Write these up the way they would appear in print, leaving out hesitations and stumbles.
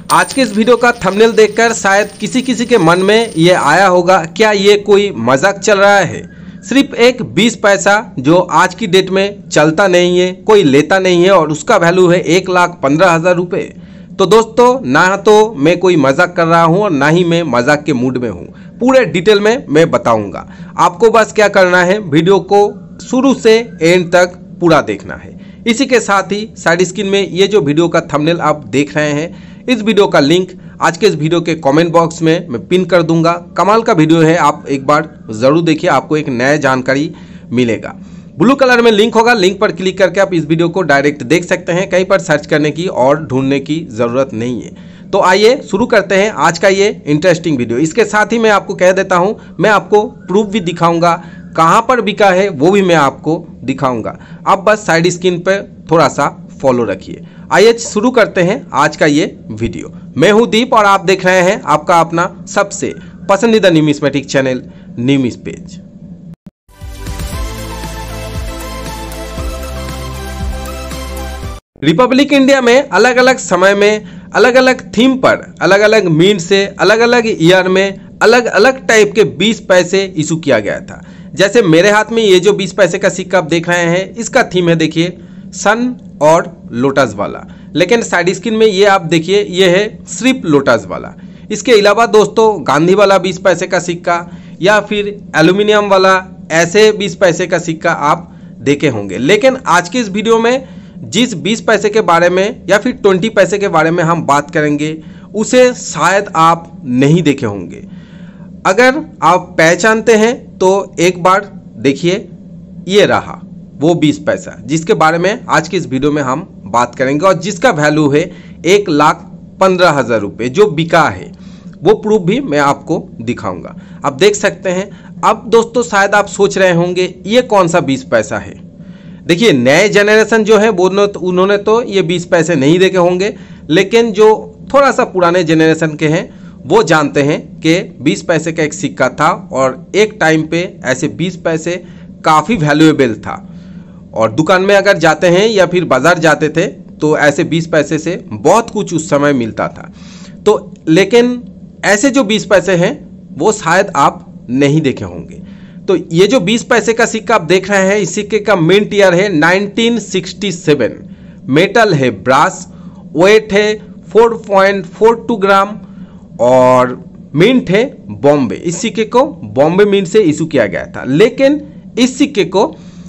आज के इस वीडियो का थंबनेल देखकर शायद किसी किसी के मन में ये आया होगा, क्या ये कोई मजाक चल रहा है। सिर्फ एक 20 पैसा जो आज की डेट में चलता नहीं है, कोई लेता नहीं है और उसका वैल्यू है 1,15,000 रुपये। तो दोस्तों, ना तो मैं कोई मजाक कर रहा हूँ और ना ही मैं मजाक के मूड में हूँ। पूरे डिटेल में मैं बताऊंगा। आपको बस क्या करना है, वीडियो को शुरू से एंड तक पूरा देखना है। इसी के साथ ही साइड स्क्रीन में ये जो वीडियो का थंबनेल आप देख रहे हैं, इस वीडियो का लिंक आज के इस वीडियो के कमेंट बॉक्स में मैं पिन कर दूंगा। कमाल का वीडियो है, आप एक बार ज़रूर देखिए, आपको एक नया जानकारी मिलेगा। ब्लू कलर में लिंक होगा, लिंक पर क्लिक करके आप इस वीडियो को डायरेक्ट देख सकते हैं। कहीं पर सर्च करने की और ढूंढने की ज़रूरत नहीं है। तो आइए शुरू करते हैं आज का ये इंटरेस्टिंग वीडियो। इसके साथ ही मैं आपको कह देता हूँ, मैं आपको प्रूफ भी दिखाऊंगा, कहाँ पर बिका है वो भी मैं आपको दिखाऊंगा। आप बस साइड स्क्रीन पर थोड़ा सा फॉलो रखिए। आइए शुरू करते हैं आज का ये वीडियो। मैं हूं दीप और आप देख रहे हैं आपका अपना सबसे पसंदीदा numismatic channel numis page. Republic India में अलग अलग समय में अलग अलग थीम पर अलग अलग मीन से अलग अलग ईयर में अलग अलग टाइप के 20 पैसे इशू किया गया था। जैसे मेरे हाथ में ये जो 20 पैसे का सिक्का आप देख रहे हैं, इसका थीम है देखिए सन और लोटस वाला। लेकिन साइड स्क्रीन में ये आप देखिए, ये है सिर्फ लोटस वाला। इसके अलावा दोस्तों, गांधी वाला 20 पैसे का सिक्का या फिर एल्यूमिनियम वाला ऐसे 20 पैसे का सिक्का आप देखे होंगे। लेकिन आज की इस वीडियो में जिस 20 पैसे के बारे में या फिर 20 पैसे के बारे में हम बात करेंगे, उसे शायद आप नहीं देखे होंगे। अगर आप पहचानते हैं तो एक बार देखिए, ये रहा वो 20 पैसा जिसके बारे में आज की इस वीडियो में हम बात करेंगे और जिसका वैल्यू है 1,15,000 रुपये जो बिका है। वो प्रूफ भी मैं आपको दिखाऊंगा, आप देख सकते हैं। अब दोस्तों, शायद आप सोच रहे होंगे ये कौन सा 20 पैसा है। देखिए, नए जनरेशन जो है वो उन्होंने तो ये 20 पैसे नहीं देखे होंगे, लेकिन जो थोड़ा सा पुराने जनरेशन के हैं वो जानते हैं कि 20 पैसे का एक सिक्का था और एक टाइम पे ऐसे 20 पैसे काफ़ी वैल्यूएबल था और दुकान में अगर जाते हैं या फिर बाज़ार जाते थे तो ऐसे 20 पैसे से बहुत कुछ उस समय मिलता था। तो लेकिन ऐसे जो 20 पैसे हैं वो शायद आप नहीं देखे होंगे। तो ये जो 20 पैसे का सिक्का आप देख रहे हैं, इस सिक्के का मिंट ईयर है 1967, मेटल है ब्रास, वेट है 4.42 ग्राम और मिंट है बॉम्बे। इस सिक्के को बॉम्बे मिंट से इशू किया गया था, लेकिन इस सिक्के को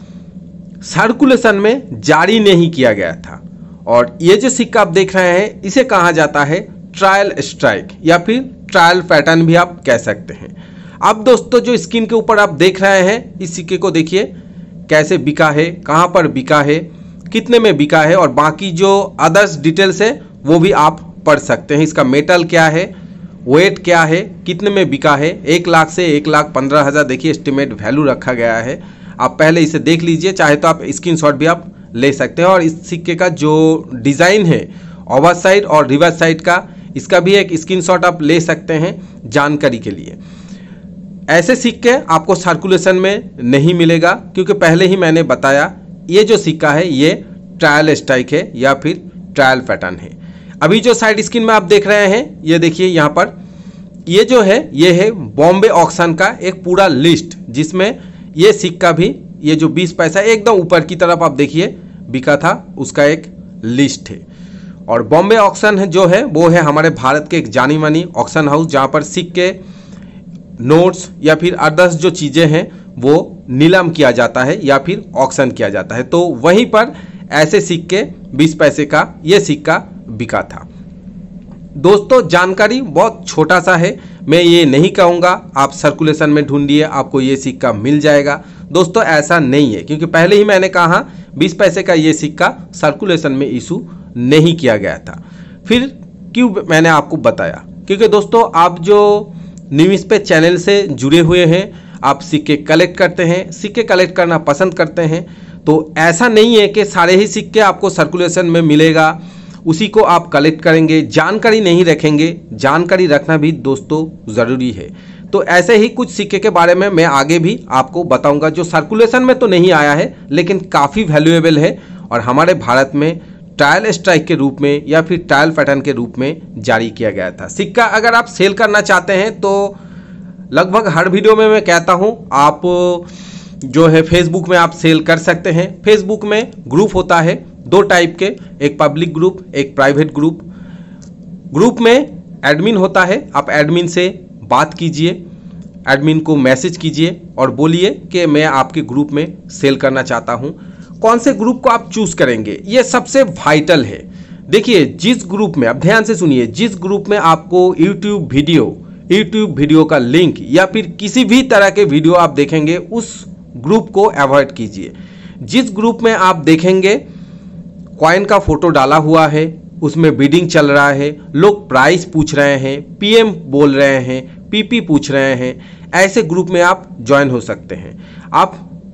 सर्कुलेशन में जारी नहीं किया गया था। और ये जो सिक्का आप देख रहे हैं, इसे कहा जाता है ट्रायल स्ट्राइक या फिर ट्रायल पैटर्न भी आप कह सकते हैं। अब दोस्तों, जो स्क्रीन के ऊपर आप देख रहे हैं, इस सिक्के को देखिए कैसे बिका है, कहाँ पर बिका है, कितने में बिका है और बाकी जो अदर्स डिटेल्स है वो भी आप पढ़ सकते हैं। इसका मेटल क्या है, वेट क्या है, कितने में बिका है। 1 लाख से 1,15,000 देखिए एस्टिमेट वैल्यू रखा गया है। आप पहले इसे देख लीजिए, चाहे तो आप स्क्रीनशॉट भी आप ले सकते हैं। और इस सिक्के का जो डिज़ाइन है ओवर साइड और रिवर्स साइड का, इसका भी एक स्क्रीनशॉट आप ले सकते हैं जानकारी के लिए। ऐसे सिक्के आपको सर्कुलेशन में नहीं मिलेगा, क्योंकि पहले ही मैंने बताया ये जो सिक्का है ये ट्रायल स्ट्राइक है या फिर ट्रायल पैटर्न है। अभी जो साइड स्क्रीन में आप देख रहे हैं, ये देखिए यहाँ पर ये जो है ये है बॉम्बे ऑक्शन का एक पूरा लिस्ट, जिसमें ये सिक्का भी, ये जो 20 पैसा एकदम ऊपर की तरफ आप देखिए बिका था, उसका एक लिस्ट है। और बॉम्बे ऑक्शन जो है वो है हमारे भारत के एक जानी मानी ऑक्शन हाउस, जहाँ पर सिक्के, नोट्स या फिर अदर्स जो चीज़ें हैं वो नीलाम किया जाता है या फिर ऑक्शन किया जाता है। तो वहीं पर ऐसे सिक्के 20 पैसे का ये सिक्का बिका था। दोस्तों, जानकारी बहुत छोटा सा है, मैं ये नहीं कहूँगा आप सर्कुलेशन में ढूंढिए आपको ये सिक्का मिल जाएगा। दोस्तों, ऐसा नहीं है, क्योंकि पहले ही मैंने कहा 20 पैसे का ये सिक्का सर्कुलेशन में इशू नहीं किया गया था। फिर क्यों मैंने आपको बताया, क्योंकि दोस्तों आप जो न्यूज़ पे चैनल से जुड़े हुए हैं, आप सिक्के कलेक्ट करते हैं, सिक्के कलेक्ट करना पसंद करते हैं, तो ऐसा नहीं है कि सारे ही सिक्के आपको सर्कुलेशन में मिलेगा, उसी को आप कलेक्ट करेंगे, जानकारी नहीं रखेंगे। जानकारी रखना भी दोस्तों ज़रूरी है। तो ऐसे ही कुछ सिक्के के बारे में मैं आगे भी आपको बताऊंगा, जो सर्कुलेशन में तो नहीं आया है लेकिन काफ़ी वैल्यूएबल है और हमारे भारत में ट्रायल स्ट्राइक के रूप में या फिर ट्रायल पैटर्न के रूप में जारी किया गया था। सिक्का अगर आप सेल करना चाहते हैं तो लगभग हर वीडियो में मैं कहता हूं, आप जो है फेसबुक में आप सेल कर सकते हैं। फेसबुक में ग्रुप होता है 2 टाइप के, एक पब्लिक ग्रुप, एक प्राइवेट ग्रुप। ग्रुप में एडमिन होता है, आप एडमिन से बात कीजिए, एडमिन को मैसेज कीजिए और बोलिए कि मैं आपके ग्रुप में सेल करना चाहता हूं। कौन से ग्रुप को आप चूज करेंगे ये सबसे वाइटल है। देखिए, जिस ग्रुप में, आप ध्यान से सुनिए, जिस ग्रुप में आपको यूट्यूब वीडियो का लिंक या फिर किसी भी तरह के वीडियो आप देखेंगे उस ग्रुप को अवॉइड कीजिए। जिस ग्रुप में आप देखेंगे कॉइन का फोटो डाला हुआ है, उसमें बिडिंग चल रहा है, लोग प्राइस पूछ रहे हैं, पीएम बोल रहे हैं, पीपी पूछ रहे हैं, ऐसे ग्रुप में आप ज्वाइन हो सकते हैं। आप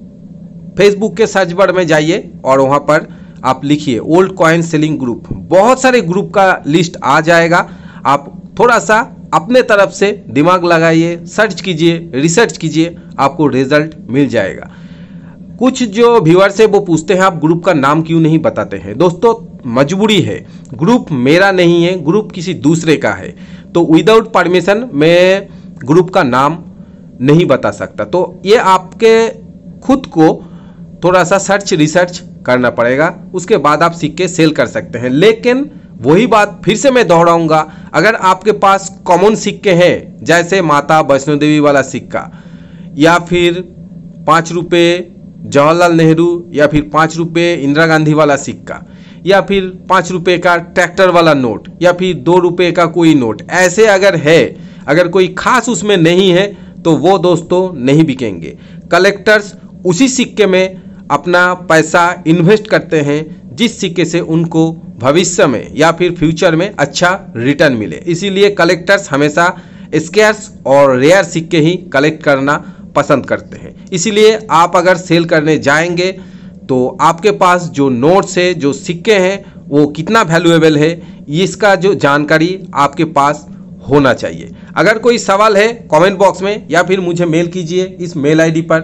फेसबुक के सर्च बार में जाइए और वहां पर आप लिखिए ओल्ड कॉइन सेलिंग ग्रुप, बहुत सारे ग्रुप का लिस्ट आ जाएगा। आप थोड़ा सा अपने तरफ से दिमाग लगाइए, सर्च कीजिए, रिसर्च कीजिए, आपको रिजल्ट मिल जाएगा। कुछ जो व्यूअर्स है वो पूछते हैं आप ग्रुप का नाम क्यों नहीं बताते हैं। दोस्तों, मजबूरी है, ग्रुप मेरा नहीं है, ग्रुप किसी दूसरे का है, तो विदाउट परमिशन मैं ग्रुप का नाम नहीं बता सकता। तो ये आपके खुद को थोड़ा सा रिसर्च करना पड़ेगा, उसके बाद आप सिक्के सेल कर सकते हैं। लेकिन वही बात फिर से मैं दोहराऊंगा, अगर आपके पास कॉमन सिक्के हैं, जैसे माता वैष्णो देवी वाला सिक्का या फिर 5 रुपये जवाहरलाल नेहरू या फिर 5 रुपये इंदिरा गांधी वाला सिक्का या फिर 5 रुपये का ट्रैक्टर वाला नोट या फिर 2 रुपये का कोई नोट, ऐसे अगर है, अगर कोई खास उसमें नहीं है तो वो दोस्तों नहीं बिकेंगे। कलेक्टर्स उसी सिक्के में अपना पैसा इन्वेस्ट करते हैं जिस सिक्के से उनको भविष्य में या फिर फ्यूचर में अच्छा रिटर्न मिले। इसीलिए कलेक्टर्स हमेशा स्केर्स और रेयर सिक्के ही कलेक्ट करना पसंद करते हैं। इसीलिए आप अगर सेल करने जाएंगे तो आपके पास जो नोट्स है, जो सिक्के हैं, वो कितना वैल्यूएबल है, इसका जो जानकारी आपके पास होना चाहिए। अगर कोई सवाल है कमेंट बॉक्स में या फिर मुझे मेल कीजिए इस मेल आईडी पर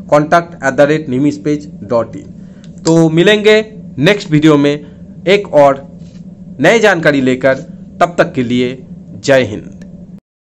contact@nimispage.in। तो मिलेंगे नेक्स्ट वीडियो में एक और नई जानकारी लेकर, तब तक के लिए जय हिंद।